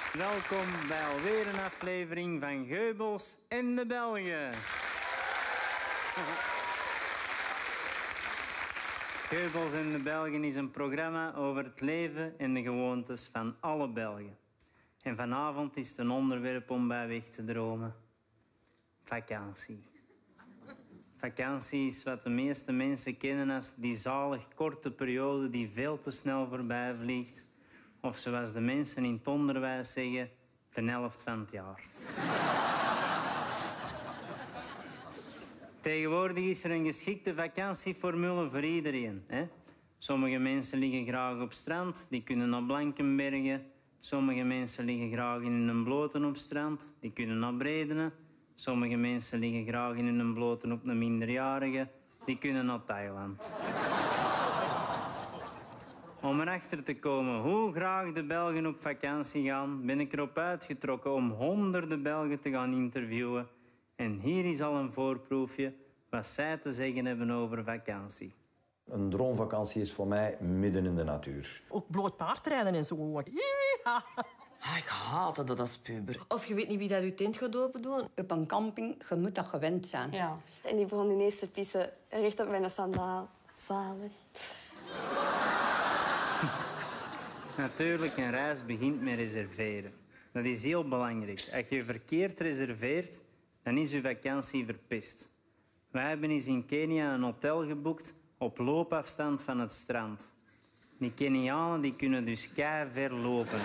Welkom bij alweer een aflevering van Geubels en de Belgen. Geubels en de Belgen is een programma over het leven en de gewoontes van alle Belgen. En vanavond is het een onderwerp om bij weg te dromen. Vakantie. Vakantie is wat de meeste mensen kennen als die zalig korte periode die veel te snel voorbij vliegt. Of zoals de mensen in het onderwijs zeggen, de helft van het jaar. Tegenwoordig is er een geschikte vakantieformule voor iedereen. Hè? Sommige mensen liggen graag op strand, die kunnen naar Blankenbergen. Sommige mensen liggen graag in hun bloten op strand, die kunnen naar Bredene. Sommige mensen liggen graag in hun bloten op een minderjarige, die kunnen naar Thailand. Om erachter te komen hoe graag de Belgen op vakantie gaan, ben ik erop uitgetrokken om honderden Belgen te gaan interviewen. En hier is al een voorproefje wat zij te zeggen hebben over vakantie. Een droomvakantie is voor mij midden in de natuur. Ook bloot paardrijden en zo. Ja. Ik haatte dat als puber. Of je weet niet wie dat je tent gaat open doen. Op een camping, je moet dat gewend zijn. Ja. En die begon ineens te pissen recht op mijn sandaal. Zalig. Natuurlijk, een reis begint met reserveren. Dat is heel belangrijk. Als je verkeerd reserveert, dan is je vakantie verpest. Wij hebben eens in Kenia een hotel geboekt op loopafstand van het strand. Die Kenianen die kunnen dus keiver lopen.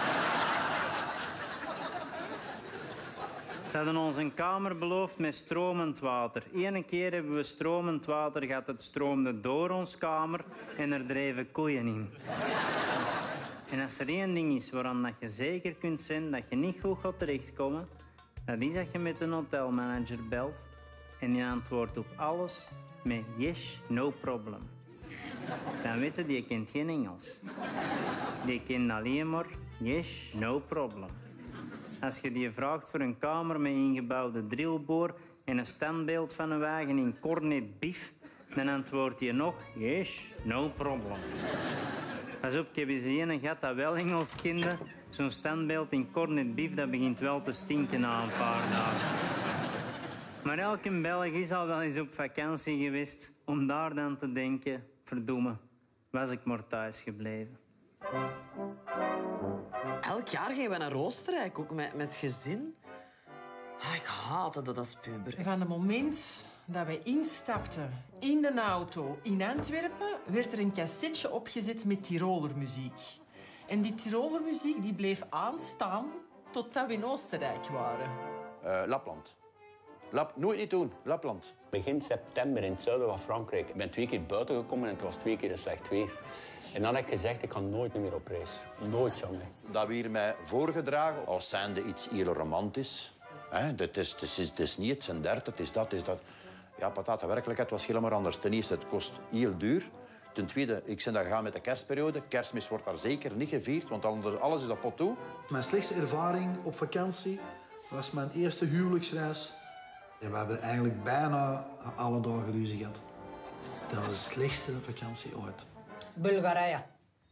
Ze hadden ons een kamer beloofd met stromend water. Eén keer hebben we stromend water gehad. Het stroomde door ons kamer en er dreven koeien in. En als er één ding is waaraan dat je zeker kunt zijn dat je niet goed gaat terechtkomen, dat is dat je met een hotelmanager belt en die antwoordt op alles met yes, no problem. Dan weet je, die kent geen Engels. Die kent alleen maar yes, no problem. Als je die vraagt voor een kamer met ingebouwde drillboor en een standbeeld van een wagen in cornet beef, dan antwoordt hij nog yes, no problem. Pas op, ik heb eens een gehad dat wel Engels kende. Zo'n standbeeld in cornet beef, dat begint wel te stinken na een paar dagen. Maar elke Belg is al wel eens op vakantie geweest om daar dan te denken, verdomme, was ik maar thuis gebleven. Elk jaar gingen we naar Oostenrijk, ook met gezin. Ik haatte dat als puber. Van het moment dat wij instapten in de auto in Antwerpen, werd er een cassetje opgezet met Tirolermuziek. En die Tirolermuziek die bleef aanstaan totdat we in Oostenrijk waren. Lapland. Nooit niet doen, Lapland. Begin september in het zuiden van Frankrijk. Ik ben 2 keer buiten gekomen en het was 2 keer slecht weer. En dan heb ik gezegd, ik ga nooit meer op reis. Nooit, jongen. Dat werd hier mij voorgedragen als zijnde iets heel romantisch. Het is niet het zijn derde, het is dat. Ja, patat, de werkelijkheid was helemaal anders. Ten eerste, het kost heel duur. Ten tweede, ik ben daar gegaan met de kerstperiode. Kerstmis wordt daar zeker niet gevierd, want alles is op pot toe. Mijn slechtste ervaring op vakantie was mijn eerste huwelijksreis. En we hebben eigenlijk bijna alle dagen ruzie gehad. Dat was de slechtste vakantie ooit. Bulgarije.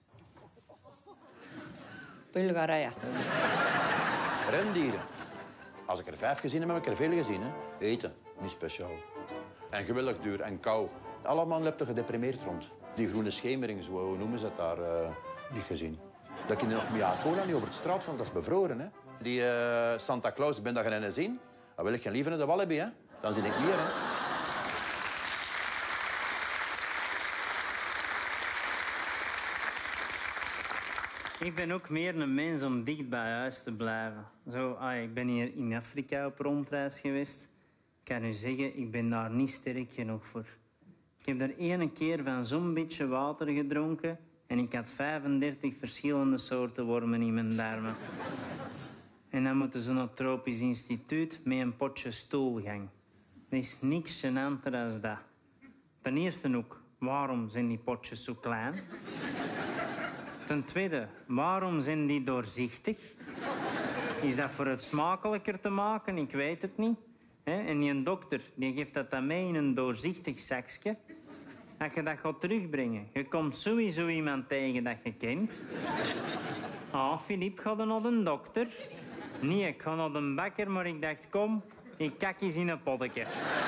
Rendieren. Als ik er 5 gezien heb, heb ik er veel gezien. Hè? Eten, niet speciaal. En geweldig duur en kou. Allemaal liepen gedeprimeerd rond. Die groene schemering, zo hoe noemen ze het daar, niet gezien. Dat kun je nog met cola niet over het straat, want dat is bevroren. Hè? Die Santa Claus, ben dat gaan zien? Dan wil ik geen liever naar de Walibi, hè? Dan zit ik hier, hè? Ik ben ook meer een mens om dicht bij huis te blijven. Ik ben hier in Afrika op rondreis geweest. Ik kan u zeggen, ik ben daar niet sterk genoeg voor. Ik heb er 1 keer van zo'n beetje water gedronken en ik had 35 verschillende soorten wormen in mijn darmen. En dan moeten ze naar het tropisch instituut met een potje stoelgang. Er is niks gênanter dan dat. Ten eerste ook, waarom zijn die potjes zo klein? Ten tweede, waarom zijn die doorzichtig? Is dat voor het smakelijker te maken? Ik weet het niet. En die dokter die geeft dat dan mee in een doorzichtig zakje. Als je dat gaat terugbrengen, je komt sowieso iemand tegen dat je kent. Ah, Filip, ga dan naar de dokter? Nee, ik ga naar de bakker, maar ik dacht, kom, ik kak eens in een potteke.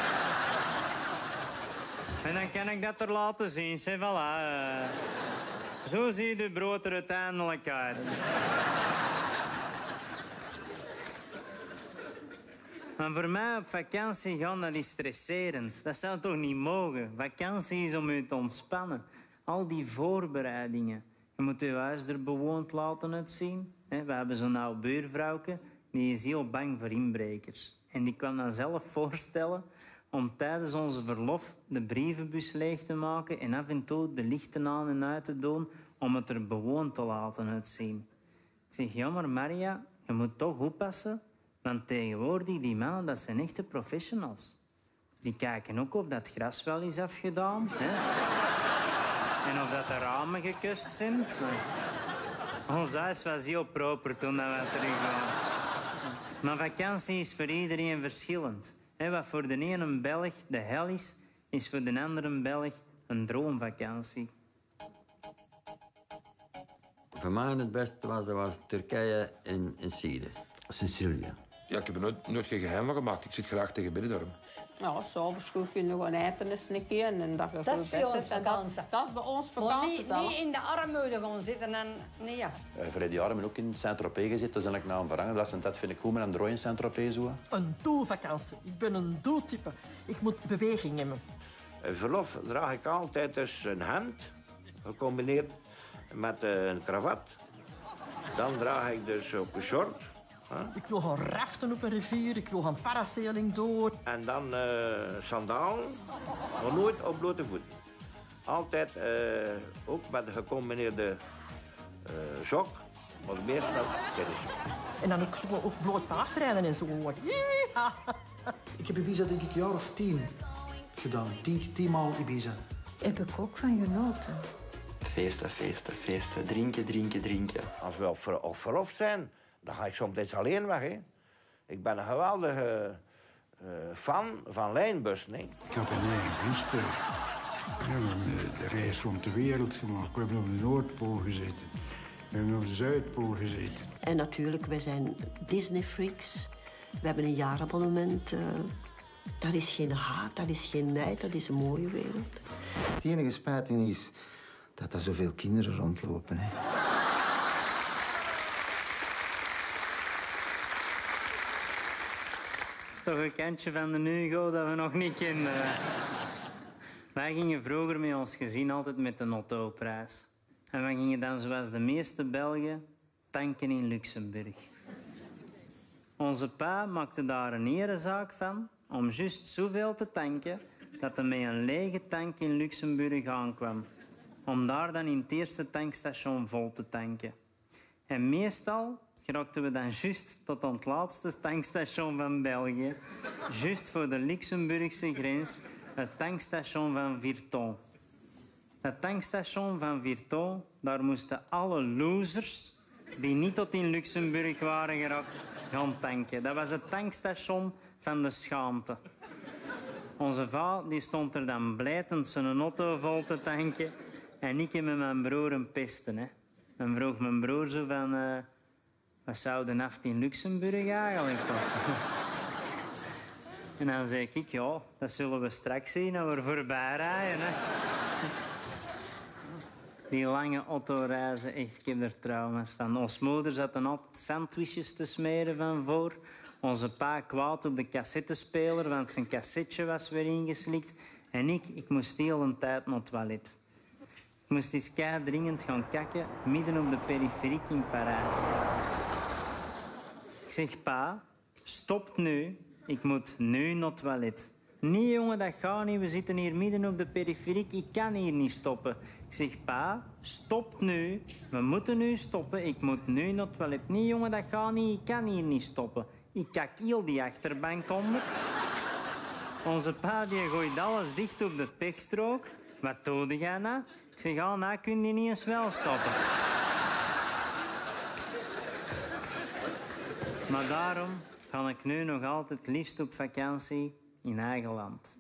En dan kan ik dat er laten zien, zeg, voilà. Zo zie je de brood er uiteindelijk uit. Maar voor mij op vakantie gaan, dat is stresserend. Dat zou toch niet mogen? Vakantie is om je te ontspannen. Al die voorbereidingen. Je moet je huis er bewoond laten uitzien. We hebben zo'n oud buurvrouwke, die is heel bang voor inbrekers. En die kwam dan zelf voorstellen om tijdens onze verlof de brievenbus leeg te maken en af en toe de lichten aan en uit te doen om het er bewoond te laten uitzien. Ik zeg, ja, maar Maria, je moet toch oppassen, want tegenwoordig die mannen, dat zijn echte professionals. Die kijken ook of dat gras wel is afgedaan. Hè? En of dat de ramen gekust zijn. Ons huis was heel proper toen we teruggaan. Maar vakantie is voor iedereen verschillend. Wat voor de ene een Belg de hel is, is voor de andere Belg een droomvakantie. Voor mij het beste was Turkije in Syrië. Sicilië. Ja, ik heb er nooit geen geheim van gemaakt. Ik zit graag tegen Benidorm. Ja, s'avonds goed kunnen we gaan eten eens een keer. En dat is voor ons vakantie. Dat is bij ons vakantie. Niet in de armoede gaan zitten en... Nee, ja. Verleden jaar hebben we ook in Saint-Tropez gezeten. Dan ben ik naar een verhangen. Dat vind ik goed, maar een drooi in Saint-Tropez zo. Een doelvakantie. Ik ben een doeltype. Ik moet beweging hebben. Verlof draag ik altijd dus een hemd, gecombineerd met een kravat. Dan draag ik dus ook een short. Ik wil gaan raften op een rivier, ik wil gaan parasailing door. En dan sandalen, maar nooit op blote voeten. Altijd ook met een gecombineerde sok, maar meestal tennis. En dan ook bloot paardrijden en zo. Ja. Ik heb Ibiza denk ik een jaar of 10 gedaan. 10 maal Ibiza. Heb ik ook van genoten. Feesten, feesten, feesten. Drinken, drinken, drinken. Als we op verlof zijn, dan ga ik soms alleen weg. Hè. Ik ben een geweldige fan van lijnbussen. Hè. Ik had een eigen vliegtuig. We hebben de reis rond de wereld gemaakt. We hebben op de Noordpool gezeten. We hebben op de Zuidpool gezeten. En natuurlijk, wij zijn Disney-freaks. We hebben een jaarabonnement. Dat is geen haat, dat is geen nijd, dat is een mooie wereld. Het enige spijt is dat er zoveel kinderen rondlopen. Hè. Het is toch een kantje van de Nugo dat we nog niet kennen. Wij gingen vroeger met ons gezin altijd met de autoprijs. En wij gingen dan, zoals de meeste Belgen, tanken in Luxemburg. Onze pa maakte daar een erezaak van om juist zoveel te tanken dat hij met een lege tank in Luxemburg aankwam. Om daar dan in het eerste tankstation vol te tanken. En meestal geraakten we dan juist tot aan het laatste tankstation van België. Juist voor de Luxemburgse grens, het tankstation van Virton. Het tankstation van Virton, daar moesten alle losers die niet tot in Luxemburg waren geraakt, gaan tanken. Dat was het tankstation van de schaamte. Onze vader die stond er dan blijtend zijn auto vol te tanken. En ik met mijn broer een pesten. Hè. En vroeg mijn broer zo van... wat zou de naft in Luxemburg eigenlijk kosten? En dan zei ik, ja, dat zullen we straks zien als we voorbij rijden. Hè. Die lange autoreizen, echt, ik heb er trauma's van. Ons moeder zat dan altijd sandwiches te smeren van voor. Onze pa kwaad op de cassettespeler, want zijn cassetje was weer ingeslikt. En ik moest heel een tijd naar het toilet. Ik moest eens keidringend gaan kakken, midden op de periferiek in Parijs. Ik zeg, pa, stop nu. Ik moet nu naar het toilet. Nee, jongen, dat gaat niet. We zitten hier midden op de periferiek. Ik kan hier niet stoppen. Ik zeg, pa, stop nu. We moeten nu stoppen. Ik moet nu naar het toilet. Nee, jongen, dat gaat niet. Ik kan hier niet stoppen. Ik kak heel die achterbank onder. Onze pa die gooit alles dicht op de pechstrook. Wat doe jij nou? Ik zeg, nou kun je niet eens wel stoppen. Maar daarom ga ik nu nog altijd liefst op vakantie in eigen land.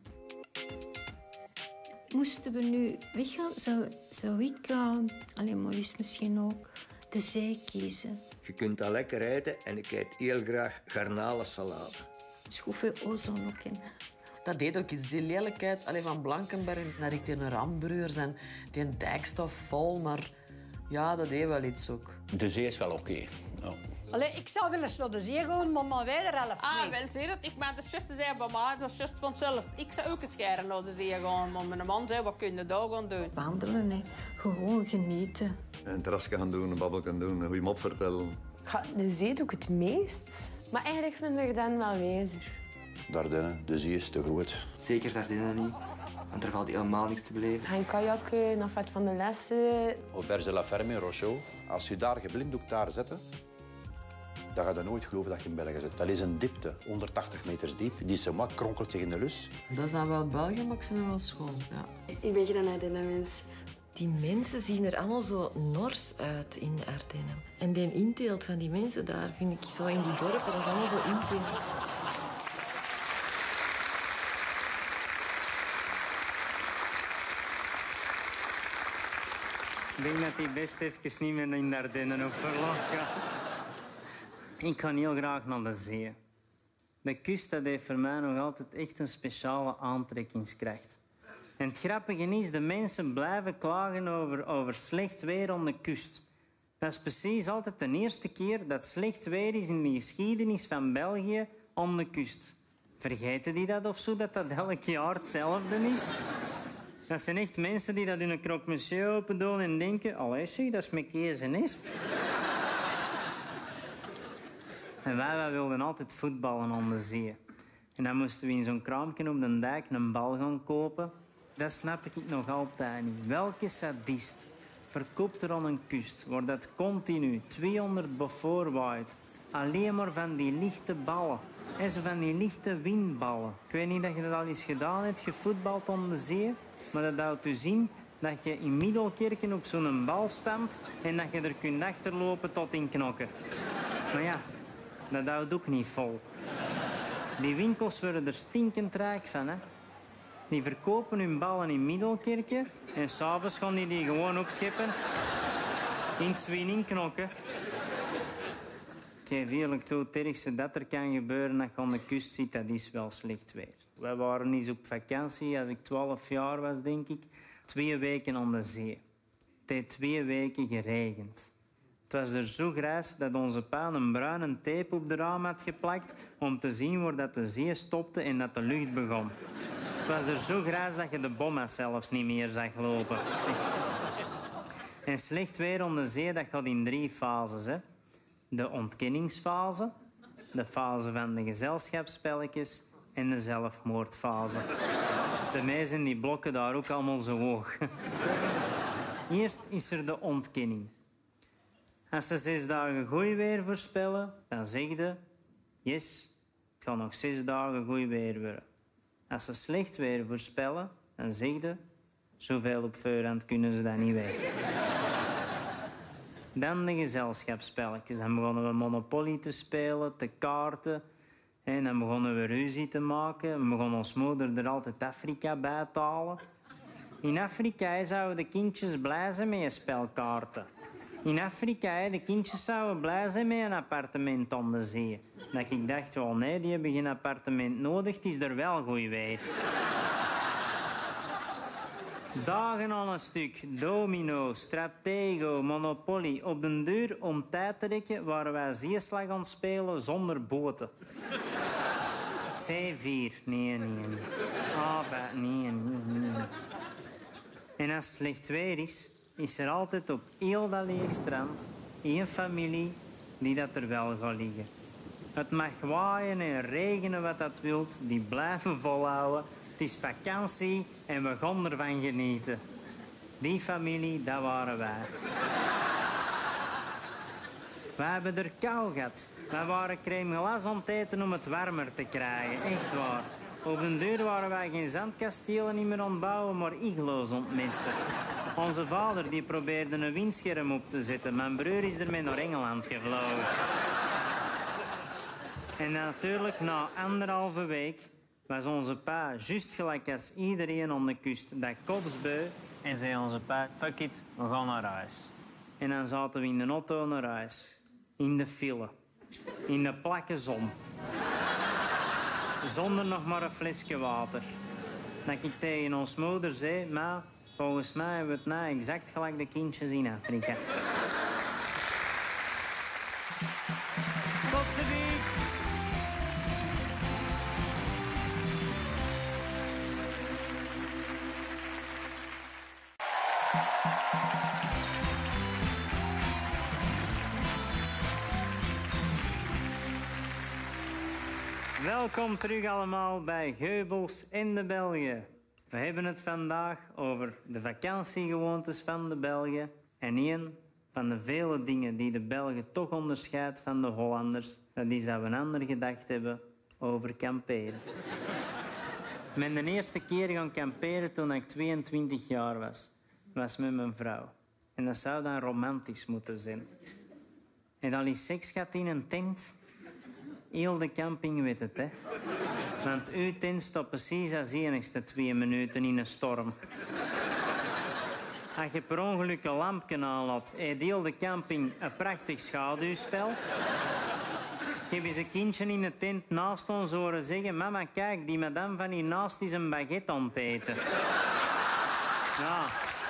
Moesten we nu weggaan, zou ik, alleen Maurice misschien ook, de zee kiezen. Je kunt dat lekker eten en ik eet heel graag garnalensalade. Schroeven ozon ook in. Dat deed ook iets, die lelijkheid van Blankenberg naar ik een Rambruurs en die dijkstof vol, maar ja, dat deed wel iets ook. De zee is wel oké. Ja. Allee, ik zou wel eens naar de zee gaan, maar mijn wederhelft niet. Wel zie dat. Ik ben de juiste zei bij mij, dat is juist vanzelf. Ik zou ook eens graag naar de zee gaan, maar mijn man zei, wat kun je daar gaan doen? Wandelen, hè. Gewoon genieten. Een terrasje gaan doen, een babbel gaan doen, een goede mop vertellen. De zee doe ik het meest. Maar eigenlijk vind ik dan wel wezer. Dardenne, de zee is te groot. Zeker Dardenne niet, want er valt helemaal niks te beleven. Gaan kajakken, naar vet van de lessen. Auberge de la Ferme in Rochot. Als je daar geblinddoekt daar zet, dan ga je nooit geloven dat je in België zit. Dat is een diepte, 180 meter diep. Die semak kronkelt zich in de lus. Dat is dan wel België, maar ik vind het wel schoon. Ja. Ik ben geen Ardennen-mens. Die mensen zien er allemaal zo nors uit in de Ardennen. En die inteelt van die mensen daar, vind ik zo in die dorpen, dat is allemaal zo inteelt. Ik denk dat hij best even niet meer in de Ardennen op verlof gaat. Ik ga heel graag naar de zee. De kust dat heeft voor mij nog altijd echt een speciale aantrekkingskracht. En het grappige is, de mensen blijven klagen over slecht weer aan de kust. Dat is precies altijd de eerste keer dat slecht weer is in de geschiedenis van België aan de kust. Vergeten die dat of zo, dat elk jaar hetzelfde is? Dat zijn echt mensen die dat in een croque monsieur open doen en denken... Allee, zie, dat is met Kees en Esp. En wij wilden altijd voetballen aan de zee. En dan moesten we in zo'n kraampje op de dijk een bal gaan kopen. Dat snap ik nog altijd niet. Welke sadist verkoopt er aan een kust waar dat continu 200 bevoor waait? Alleen maar van die lichte ballen. En zo van die lichte windballen. Ik weet niet dat je dat al eens gedaan hebt, gevoetbald aan de zee. Maar dat houdt dus in dat je in Middelkerken op zo'n bal stamt en dat je er kunt achterlopen tot in knokken. Maar ja, dat houdt ook niet vol. Die winkels worden er stinkend rijk van, hè. Die verkopen hun ballen in Middelkerken en s'avonds gaan die gewoon opscheppen in Swin knokken. Ik geef eerlijk toe, het ergste dat er kan gebeuren als je aan de kust zit, dat is wel slecht weer. Wij waren eens op vakantie, als ik 12 jaar was, denk ik. 2 weken aan de zee. Het heeft 2 weken geregend. Het was er zo grijs dat onze pa een bruine tape op de raam had geplakt om te zien waar dat de zee stopte en dat de lucht begon. Het was er zo grijs dat je de bommen zelfs niet meer zag lopen. En slecht weer aan de zee, dat gaat in 3 fases, hè. De ontkenningsfase, de fase van de gezelschapsspelletjes en de zelfmoordfase. De meesten die blokken daar ook allemaal zo hoog. Eerst is er de ontkenning. Als ze 6 dagen goed weer voorspellen, dan zeg je... Yes, het gaat nog 6 dagen goed weer worden. Als ze slecht weer voorspellen, dan zeg je... Zoveel op voorhand kunnen ze dat niet weten. Dan de gezelschapsspelletjes. Dan begonnen we Monopoly te spelen, te kaarten. En dan begonnen we ruzie te maken. We begonnen ons moeder er altijd Afrika bij te halen. In Afrika zouden de kindjes blij zijn met spelkaarten. In Afrika, de kindjes zouden blij zijn met een appartement aan de zee. Dat ik dacht, wel nee, die hebben geen appartement nodig, het is er wel goed weer. Dagen aan een stuk, domino, stratego, monopoly. Op den duur, om tijd te rekken, waren wij zeeslag aan het spelen zonder boten. C4, nee. Nee. En als het slecht weer is er altijd op heel dat leeg strand 1 familie die dat er wel gaat liggen. Het mag waaien en regenen wat dat wilt, die blijven volhouden. Het is vakantie en we gaan ervan genieten. Die familie, dat waren wij. Wij hebben er kou gehad. Wij waren crème glas aan het eten om het warmer te krijgen. Echt waar. Op den deur waren wij geen zandkastelen niet meer aan het bouwen, maar iglo's aan het mensen. Onze vader die probeerde een windscherm op te zetten. Mijn broer is ermee naar Engeland gevlogen. En natuurlijk, na 1,5 week was onze pa juist gelijk als iedereen aan de kust. Dat kotsbeu. En zei onze pa, fuck it, we gaan naar huis. En dan zaten we in de auto naar huis. In de file. In de plakke zon. Zonder nog maar een flesje water. Dat ik tegen ons moeder zei, maar volgens mij hebben we het nou exact gelijk de kindjes in Afrika. Tot ziens! Welkom terug allemaal bij Geubels in de Belgen. We hebben het vandaag over de vakantiegewoontes van de Belgen en een van de vele dingen die de Belgen toch onderscheidt van de Hollanders, dat is dat we een ander gedacht hebben over kamperen. Ik ben de eerste keer gaan kamperen toen ik 22 jaar was met mijn vrouw. En dat zou dan romantisch moeten zijn. En al is seks gehad in een tent. Heel de camping weet het, hè. Want uw tent staat precies als enigste 2 minuten in een storm. Als je per ongeluk een lampje aanlaat, heeft heel de camping een prachtig schaduwspel. Ik heb eens een kindje in de tent naast ons horen zeggen: mama, kijk, die madame van hiernaast is een baguette aan het eten. Ja.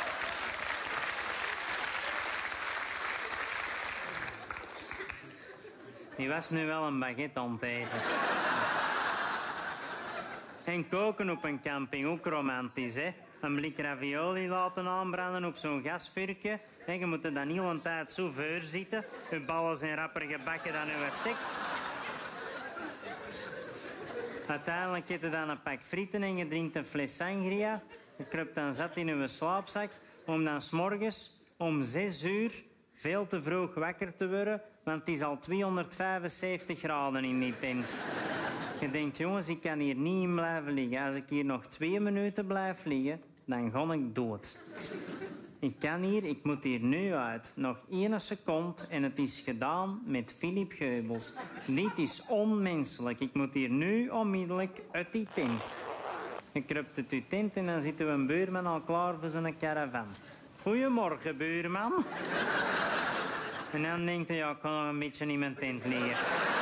Die was nu wel een baguette aan het eten. En koken op een camping, ook romantisch, hè. Een blik ravioli laten aanbranden op zo'n gasvuurtje. En je moet er dan heel een tijd zo voor zitten. Je ballen zijn rapper gebakken dan uw stek. Uiteindelijk eet je dan een pak frieten en je drinkt een fles sangria. Je kruipt dan zat in uw slaapzak om dan 's morgens om 6 uur veel te vroeg wakker te worden, want het is al 275 graden in die tent. Je denkt, jongens, ik kan hier niet in blijven liggen. Als ik hier nog 2 minuten blijf liggen, dan ga ik dood. Ik moet hier nu uit. Nog 1 seconde en het is gedaan met Philip Geubels. Dit is onmenselijk. Ik moet hier nu onmiddellijk uit die tent. Je kruipt uit je tent en dan zit een buurman al klaar voor zijn caravan. Goedemorgen, buurman. En dan denkt hij, ja, ik kan nog een beetje in mijn tent liggen.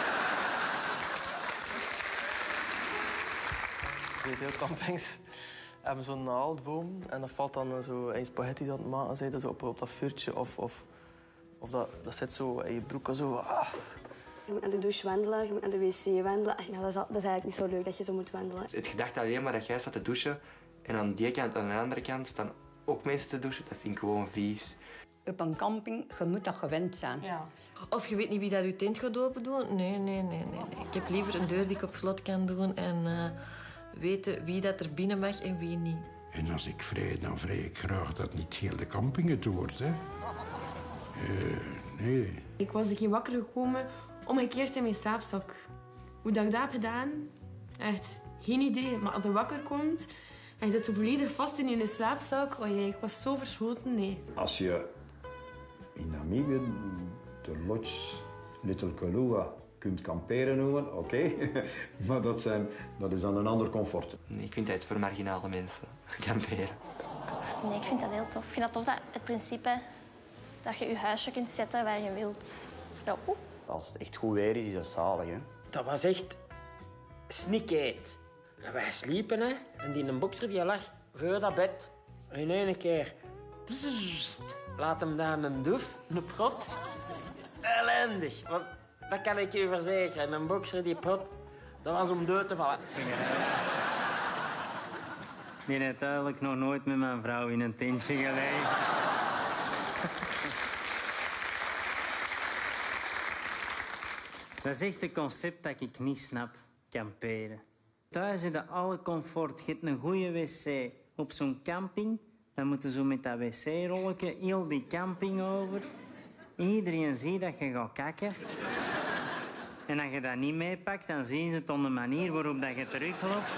Veel campings hebben zo'n naaldboom en dat valt dan zo in spaghetti dat maken zijn, zo op dat vuurtje of dat zit zo in je broek zo. Ah. Je moet naar de douche wandelen, je moet naar de wc wandelen. Ach, ja, dat is eigenlijk niet zo leuk dat je zo moet wandelen. Het gedachte alleen maar dat jij staat te douchen en aan die kant en aan de andere kant staan ook mensen te douchen, dat vind ik gewoon vies. Op een camping, je moet dat gewend zijn. Ja. Of je weet niet wie dat je tent gaat open doen. Nee. Ik heb liever een deur die ik op slot kan doen en weten wie dat er binnen mag en wie niet. En als ik vrij, dan vrij ik graag dat niet heel de camping het wordt, hè. Nee. Ik was een keer wakker gekomen omgekeerd in mijn slaapzak. Hoe dat ik dat heb gedaan, echt geen idee. Maar als je wakker komt en je zit zo volledig vast in je slaapzak, oh jee, ik was zo verschoten, nee. Als je in Namibië de Lodge Little Kalua kunt kamperen noemen, oké. Maar dat is dan een ander comfort. Nee, ik vind dat iets voor marginale mensen, kamperen. Nee, ik vind dat heel tof. Ik vind dat tof, dat het principe dat je je huisje kunt zetten waar je wilt. Ja, Als het echt goed weer is dat zalig, hè. Dat was echt snikheid. En wij sliepen, hè. En die een bokser die lag voor dat bed. In één keer. Pssst, laat hem daar een doef, een prot. Ellendig. Want dat kan ik je verzekeren. Een bokser die prot, dat was om dood te vallen. Die heeft eigenlijk nog nooit met mijn vrouw in een tentje gelegen. Dat is echt een concept dat ik niet snap, kamperen. Thuis heb je alle comfort. Je hebt een goede wc. Op zo'n camping, dan moeten ze met dat wc-rolletje heel die camping over. Iedereen ziet dat je gaat kakken. En als je dat niet meepakt, dan zien ze het op de manier waarop dat je terugloopt.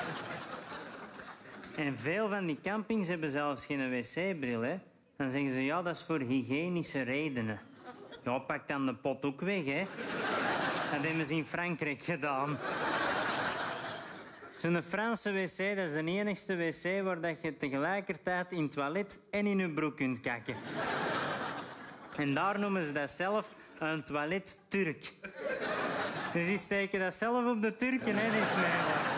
En veel van die campings hebben zelfs geen wc-bril, hè. Dan zeggen ze, ja, dat is voor hygiënische redenen. Ja, pak dan de pot ook weg, hè. Dat hebben ze in Frankrijk gedaan. Zo'n Franse wc, dat is de enigste wc waar dat je tegelijkertijd in het toilet en in je broek kunt kakken. En daar noemen ze dat zelf een toilet Turk. Dus die steken dat zelf op de Turken, hè, die Nederlanders.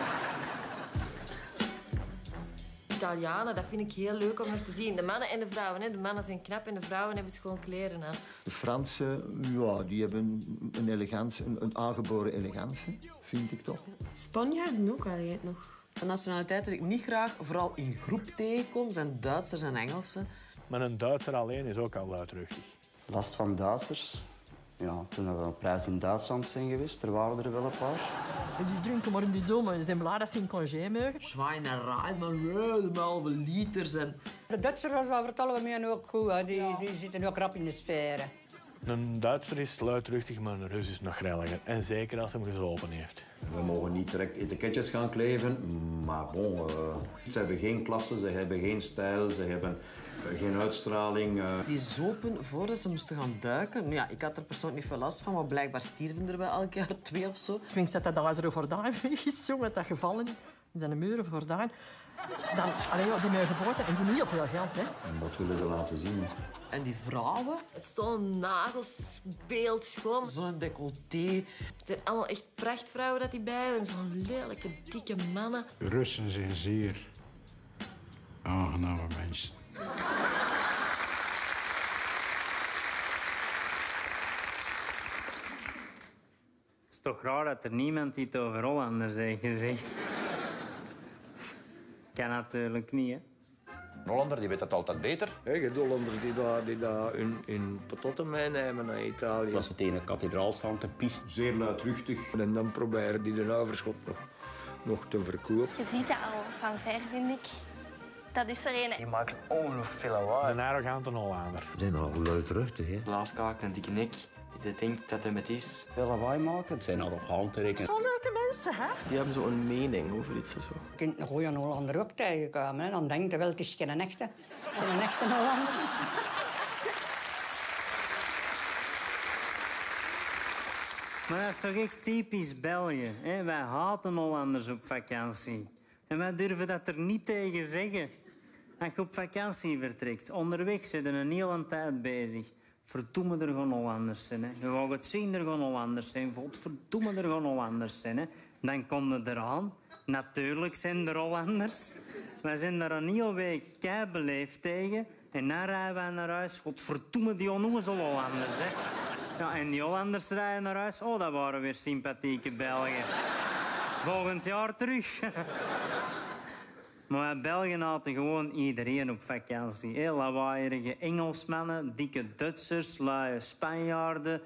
Italianen, dat vind ik heel leuk om nog te zien. De mannen en de vrouwen. Hè. De mannen zijn knap en de vrouwen hebben schoon kleren aan. De Fransen, ja, die hebben een elegantie, een aangeboren elegantie, vind ik toch. Spanjaarden ook wel nog. De nationaliteit die ik niet graag, vooral in groep tegenkom, zijn Duitsers en Engelsen. Maar een Duitser alleen is ook al luidruchtig. Last van Duitsers. Ja, toen we op reis in Duitsland zijn geweest, er waren er wel een paar. Die drinken maar in die dom, ze zijn blij dat ze in congé mogen. Schweinerij, maar helemaal liters en... De Duitsers, dat vertellen we mij ook goed. Hè. Die zitten ook rap in de sfeer. Een Duitser is luidruchtig, maar een Rus is nog grilliger. En zeker als hij hem gezopen heeft. We mogen niet direct etiketjes gaan kleven, maar bon, ze hebben geen klasse, ze hebben geen stijl, ze hebben geen uitstraling. Die zopen voordat ze moesten gaan duiken. Ja, ik had er persoonlijk niet veel last van, maar blijkbaar stierven er wel elk jaar 2 of zo. Ik denk dat ijzeren gordijn is, zo met dat gevallen in zijn muren gordijn. Dan, die hebben geboten en die niet heel veel geld, hè. En dat willen ze laten zien. En die vrouwen? Het stonden nagels, beeldschoon. Zo'n decolleté. Het zijn allemaal echt prachtvrouwen dat die bij hebben. Zo'n lelijke, dikke mannen. Russen zijn zeer aangename mensen. Het is toch raar dat er niemand iets over Hollanders heeft gezegd. Kan natuurlijk niet, hè. Een Hollander die weet dat altijd beter. Je hebt Hollanders die daar hun patotten meenemen naar Italië. Als ze tegen een kathedraal staan te pisten. Zeer luidruchtig. En dan proberen die de overschot nog te verkopen. Je ziet dat al van ver, vind ik. Dat is er een. Die maken ongelooflijk veel lawaai. Een arrogante Hollander. Ze zijn al luidruchtig, hè. Blaaskaak en dikke nek. Die denkt dat hij met is. Veel lawaai maken. Het zijn arrogante rekenen. Zo'n leuke mensen, hè? Die hebben zo'n mening over iets of zo. Je kunt een goede Hollander ook tegenkomen. Hè. Dan denkt je wel, het is geen echte Hollander. Maar dat is toch echt typisch België, hè? Wij haten Hollanders op vakantie. En wij durven dat er niet tegen zeggen. Als je op vakantie vertrekt, onderweg zit je een hele tijd bezig. Verdomme, er gaan Hollanders zijn. Hè. Je gaat het zien, er gaan Hollanders zijn. Verdomme, er gaan Hollanders zijn. Hè. Dan komt het eraan. Natuurlijk zijn er Hollanders. Wij zijn daar een hele week kei beleefd tegen. En dan rijden wij naar huis. Godverdomme, die onnozel Hollanders. Hè. Ja, en die Hollanders rijden naar huis. Oh, dat waren weer sympathieke Belgen. Volgend jaar terug. Maar wij Belgen haten gewoon iedereen op vakantie. Heel lawaaierige Engelsmannen, dikke Duitsers, luie Spanjaarden,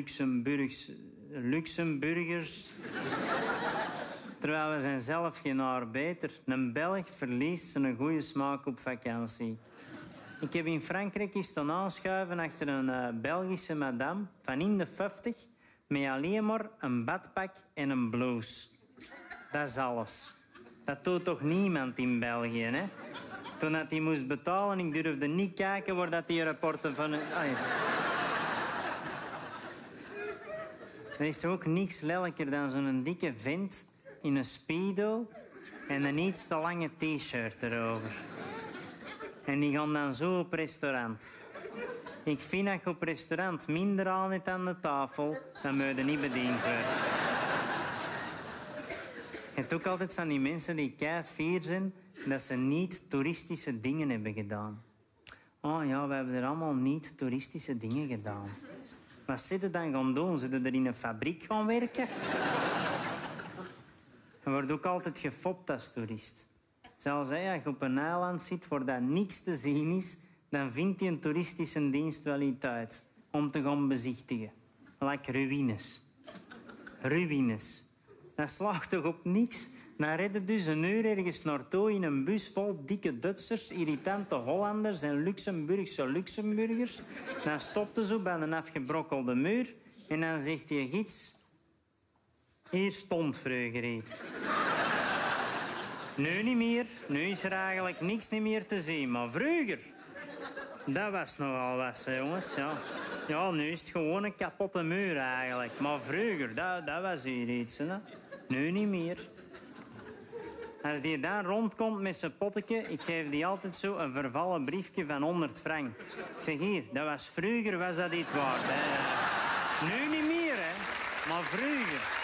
Luxemburgers. Terwijl we zijn zelf geen haar beter. Een Belg verliest zijn goede smaak op vakantie. Ik heb in Frankrijk eens staan aanschuiven achter een Belgische madame van in de 50 met alleen maar een badpak en een blouse. Dat is alles. Dat doet toch niemand in België, hè? Toen dat hij moest betalen, ik durfde niet kijken waar dat die rapporten van... Er is toch ook niks lelijker dan zo'n dikke vent in een speedo en een iets te lange t-shirt erover. En die gaan dan zo op restaurant. Ik vind dat je op restaurant minder aan hebt aan de tafel, dan moet je niet bediend worden. Je hebt ook altijd van die mensen die kei fier zijn dat ze niet toeristische dingen hebben gedaan. Oh ja, we hebben er allemaal niet toeristische dingen gedaan. Wat zit je dan gaan doen? Zit je er in een fabriek gaan werken? Je wordt ook altijd gefopt als toerist. Zelfs als je op een eiland zit waar dat niks te zien is, dan vindt je een toeristische dienst wel iets uit om te gaan bezichtigen. Like ruïnes. Ruïnes. Dat slaagt toch op niks? Dan redden dus een uur ergens naartoe in een bus vol dikke Duitsers, irritante Hollanders en Luxemburgse Luxemburgers. Dan stopte ze bij een afgebrokkelde muur en dan zegt die gids... Hier stond vroeger iets. Nu niet meer. Nu is er eigenlijk niks niet meer te zien. Maar vroeger... Dat was nogal wat, jongens. Ja. Ja, nu is het gewoon een kapotte muur eigenlijk. Maar vroeger, dat was hier iets. Hè. Nu niet meer. Als die dan rondkomt met zijn potteke, ik geef die altijd zo een vervallen briefje van 100 frank. Ik zeg hier, dat was vroeger was dat iets waard. Hè. Nu niet meer, hè. Maar vroeger.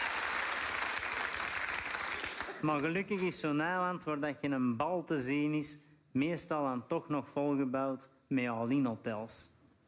Maar gelukkig is zo'n eiland waar dat geen bal te zien is, meestal dan toch nog volgebouwd met all-in-hotels.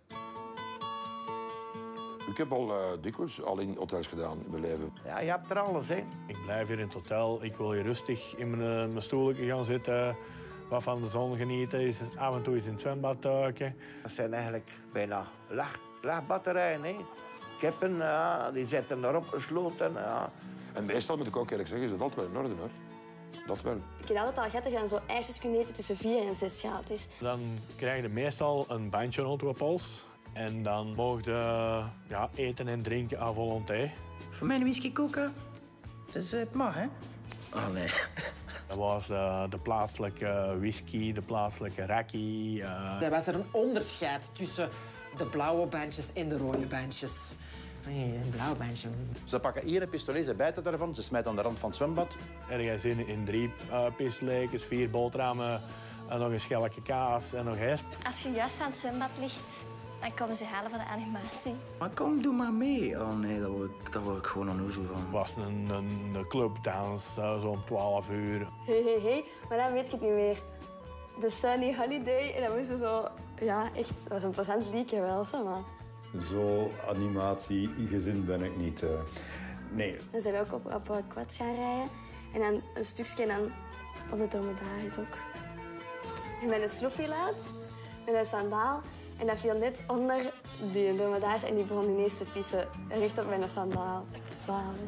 Ik heb al dikwijls all-in-hotels gedaan in mijn leven. Ja, je hebt er alles, hè. Ik blijf hier in het hotel. Ik wil hier rustig in mijn stoeltje gaan zitten. Wat van de zon genieten. Af en toe eens in het zwembad duiken. Dat zijn eigenlijk bijna laagbatterijen, hè. Kippen, die zitten erop gesloten. Ja. En meestal, moet ik ook eerlijk zeggen, is dat altijd wel in orde, hoor. Dat wel. Ik heb altijd al gehad dat je dan zo ijsjes kunt eten tussen 4 en 6 graden. Dan krijg je meestal een bandje rond je pols. En dan mogen je eten en drinken à volonté. Voor mij een whisky koken? Dus het mag, hè? Oh, nee. Dat was de plaatselijke whisky, de plaatselijke rakkie. Er was er een onderscheid tussen de blauwe bandjes en de rode bandjes. Nee, een blauw bandje. Ze pakken hier een pistolet, ze bijten ervan, ze smijten aan de rand van het zwembad. Ergens in 3 pistoletjes, 4 boterhammen, en nog een schelletje kaas en nog ijs. Als je juist aan het zwembad ligt, dan komen ze halen voor de animatie. Maar kom, doe maar mee. Oh nee, daar word ik gewoon onnozel van. Het was een clubdans, zo'n 12 uur. Hey, maar dan weet ik het niet meer. The Sunny Holiday, en dan moesten we zo... Ja, echt, dat was een plezant liedje wel, zo, maar... Zo animatiegezind ben ik niet. Nee. Dan zijn we ook op een quad gaan rijden. En dan een stukje dan op de dromedaris ook. En met een sloefielaat, met een sandaal. En dat viel net onder die dromedaris en die begon ineens te pissen. Recht op mijn sandaal. Zalig.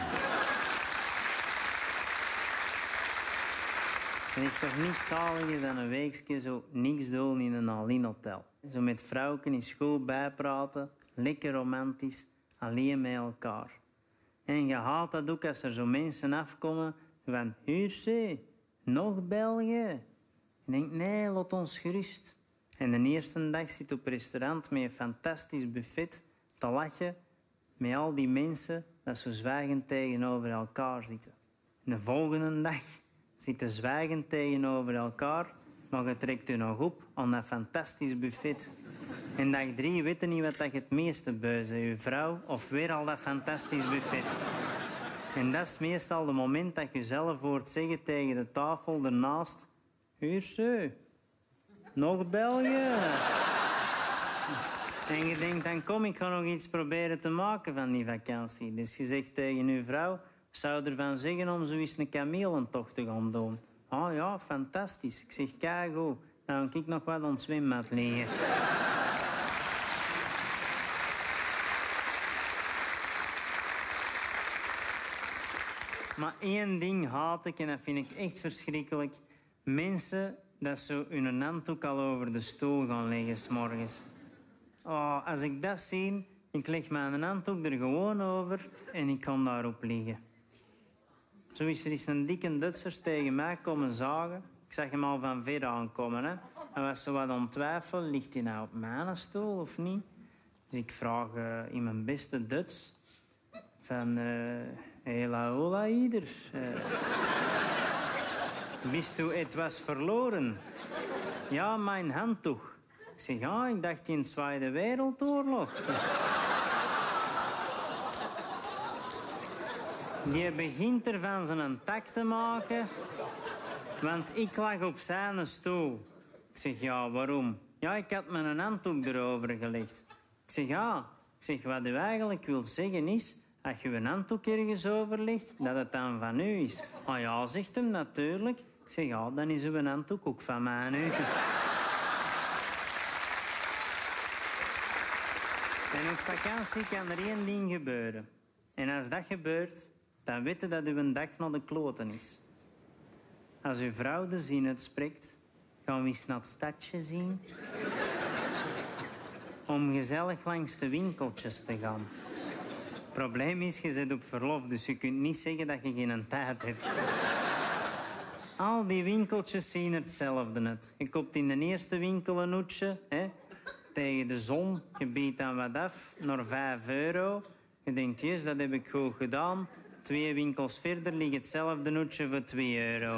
Er is toch niks zaliger dan een weekje zo niks doen in een all-in-hotel. Zo met vrouwen in school bijpraten, lekker romantisch, alleen met elkaar. En je haalt dat ook als er zo mensen afkomen van... Hier, nog België? Je denkt, nee, laat ons gerust. En de eerste dag zit op het restaurant met een fantastisch buffet te lachen met al die mensen dat zo zwijgend tegenover elkaar zitten. En de volgende dag zitten zwijgend tegenover elkaar, maar je trekt je nog op aan dat fantastisch buffet. En dag 3 weet je niet wat je het meeste beu bent, je vrouw of weer al dat fantastisch buffet. En dat is meestal het moment dat je zelf hoort zeggen tegen de tafel ernaast... Hier, nog België. En je denkt, dan kom, ik ga nog iets proberen te maken van die vakantie. Dus je zegt tegen je vrouw, zou ervan zeggen om zo eens een kamelentocht te gaan doen. Oh ja, fantastisch. Ik zeg, kijk goed, dan ga ik nog wat aan het zwembad liggen. Maar één ding haat ik en dat vind ik echt verschrikkelijk. Mensen dat zo hun handdoek al over de stoel gaan leggen 's morgens. Oh, als ik dat zie, ik leg mijn handdoek er gewoon over en ik kan daarop liggen. Zo is er eens een dikke Duitsers tegen mij komen zagen. Ik zag hem al van ver aankomen. Hè. Hij was zo wat aan het twijfelen, ligt hij nou op mijn stoel of niet? Dus ik vraag in mijn beste Duits van... Hela hola ieder. Wist u etwas verloren? Ja, mijn handdoek. Ik zeg, ja, ik dacht in de Tweede Wereldoorlog. Die begint er van zijn tak te maken, want ik lag op zijn stoel. Ik zeg, ja, waarom? Ja, ik had mijn handdoek erover gelegd. Ik zeg, ja. Ik zeg, wat u eigenlijk wil zeggen is, als je een handdoek ergens over legt, dat het dan van u is. Ah ja, zegt hem natuurlijk. Ik zeg, ja, dan is uw handdoek ook van mij nu. En op vakantie kan er één ding gebeuren. En als dat gebeurt, dan weet je dat uw dag naar de kloten is. Als uw vrouw de zin uitspreekt, gaan we eens naar het stadje zien. Om gezellig langs de winkeltjes te gaan. Het probleem is, je bent op verlof, dus je kunt niet zeggen dat je geen tijd hebt. Al die winkeltjes zien er hetzelfde uit. Je koopt in de eerste winkel een hoedje, hè, tegen de zon. Je biedt dan wat af, naar €5. Je denkt, yes, dat heb ik goed gedaan. 2 winkels verder ligt hetzelfde nootje voor €2.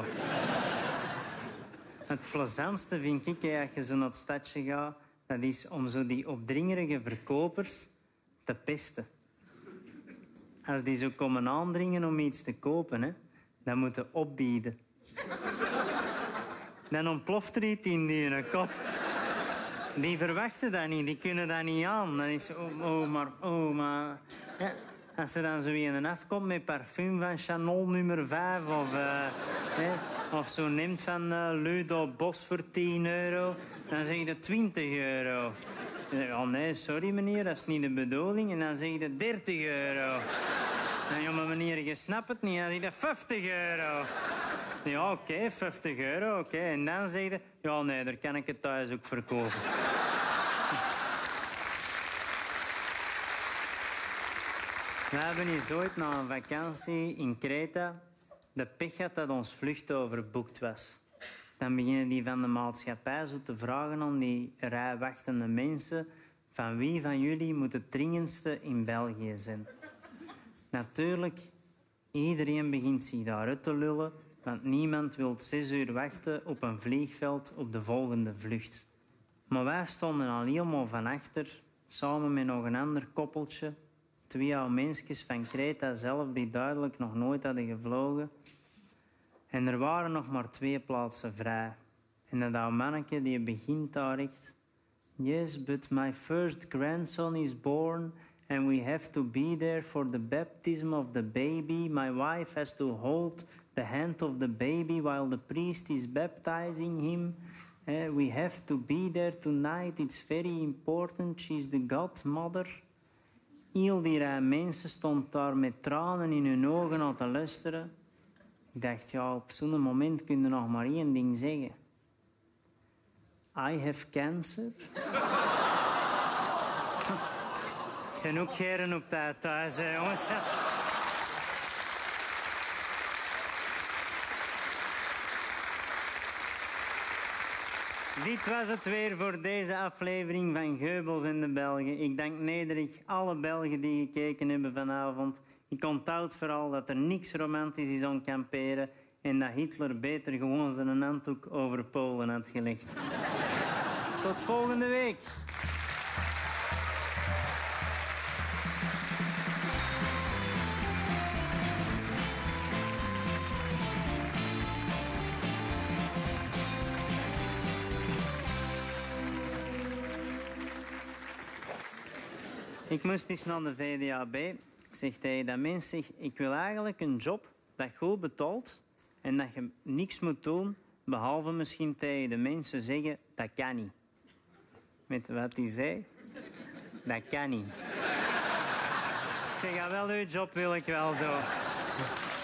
Het plezantste vind ik, als je zo naar het stadje gaat, dat is om zo die opdringerige verkopers te pesten. Als die zo komen aandringen om iets te kopen, hè, dan moeten opbieden. Dan ontploft er iets in die kop. Die verwachten dat niet, die kunnen dat niet aan. Dan is oh maar. Ja. Als er dan zo een afkomt met parfum van Chanel nummer 5 of zo'n neemt van Ludo Bos voor €10, dan zeg je €20. Oh nee, sorry meneer, dat is niet de bedoeling. En dan zeg je €30. En ja, maar meneer, je snapt het niet. Dan zeg je €50. Ja, oké, €50, oké. En dan zeg je, ja nee, daar kan ik het thuis ook verkopen. We hebben eens ooit na een vakantie in Kreta de pech gehad dat ons vlucht overboekt was. Dan beginnen die van de maatschappij zo te vragen aan die rij wachtende mensen van wie van jullie moet het dringendste in België zijn. Natuurlijk, iedereen begint zich daaruit te lullen, want niemand wil 6 uur wachten op een vliegveld op de volgende vlucht. Maar wij stonden al helemaal van achter, samen met nog een ander koppeltje, 2 oude mensjes van Kreta zelf die duidelijk nog nooit hadden gevlogen. En er waren nog maar 2 plaatsen vrij. En dat oude manneke die begint daar echt. Yes, but my first grandson is born and we have to be there for the baptism of the baby. My wife has to hold the hand of the baby while the priest is baptizing him. We have to be there tonight. It's very important. She's the godmother. Heel die rij mensen stond daar met tranen in hun ogen aan te luisteren. Ik dacht, ja, op zo'n moment kun je nog maar 1 ding zeggen. I have cancer. Ik ben ook geren op tijd thuis, jongens. Dit was het weer voor deze aflevering van Geubels en de Belgen. Ik dank nederig alle Belgen die gekeken hebben vanavond. Ik onthoud vooral dat er niks romantisch is aan kamperen en dat Hitler beter gewoon zijn handdoek over Polen had gelegd. Tot volgende week. Ik moest eens naar de VDAB. Ik zeg tegen dat mens, ik wil eigenlijk een job dat goed betaalt en dat je niks moet doen, behalve misschien tegen de mensen zeggen, dat kan niet. Weet je wat hij zei? Dat kan niet. Ik zeg, ja, wel, uw job wil ik wel doen.